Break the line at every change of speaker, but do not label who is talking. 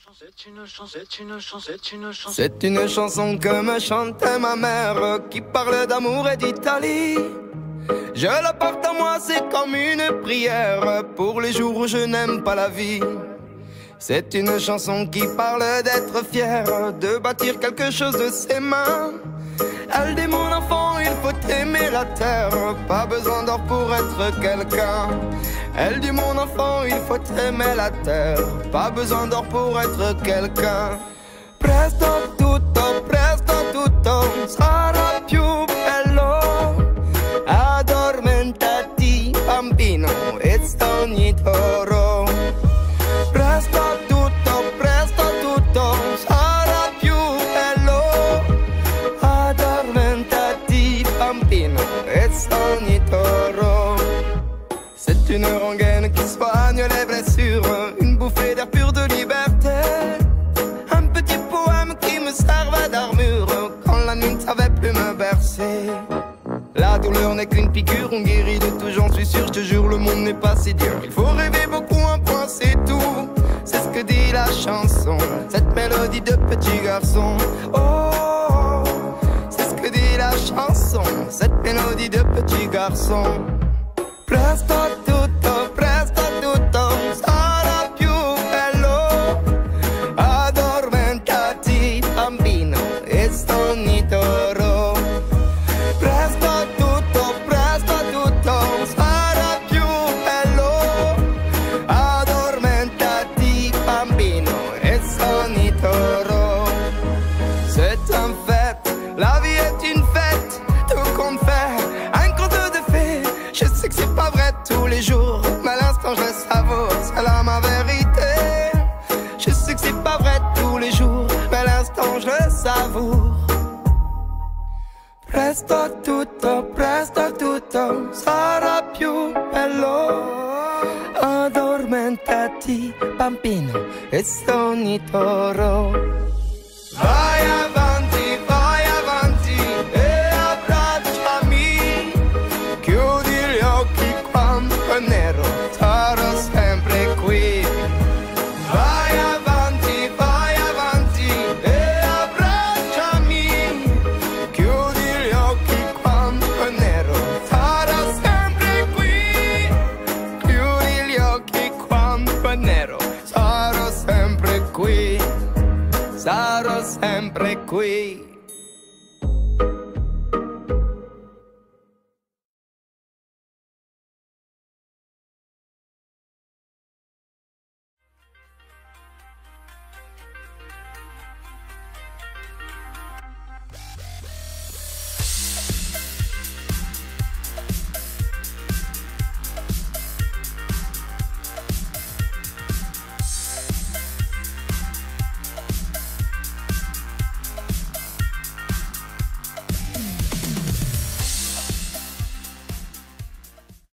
C'est une chanson que me chantait ma mère, qui parle d'amour et d'Italie. Je la porte à moi, c'est comme une prière pour les jours où je n'aime pas la vie. C'est une chanson qui parle d'être fier, de bâtir quelque chose de ses mains. Elle dit mon enfant, il faut aimer la terre, pas besoin d'or pour être quelqu'un. Elle dit mon enfant, il faut aimer la terre, pas besoin d'or pour être quelqu'un. Presto tutto sarà più bello. Addormentati bambino e sogni toro. Presto tutto sarà più bello. Addormentati bambino e sogni toro. C'est une rengaine qui soigne les blessures, une bouffée d'air pur de liberté. Un petit poème qui me servait d'armure quand la nuit ne savait plus me bercer. La douleur n'est qu'une piqûre, on guérit de tout, j'en suis sûr, je te jure, le monde n'est pas si dur. Il faut rêver beaucoup, un point c'est tout. C'est ce que dit la chanson, cette mélodie de petit garçon. Oh, c'est ce que dit la chanson, cette mélodie de petit garçon. Presto tutto sarà più bello. Addormentati bambino e sogni toro. Presto tutto sarà più bello. Addormentati bambino e sogni toro. C'est un fait, la vie est une fête, tout compte fait, un conte de fées. Je sais que c'est pas vrai tous les jours, mais à l'instant je le savoure, c'est là ma vérité. Je sais que c'est pas vrai tous les jours, mais à l'instant je le savoure. Presto tutto sarà più bello. Addormentati bambino e sogni toro. Vai avanti e abbracciami. Chiudi gli occhi quando è nero, sarò sempre qui. Vai avanti e abbracciami. Chiudi gli occhi quando è nero, sarò sempre qui. Chiudi gli occhi quando è nero, sarò sempre qui. Sarò sempre qui.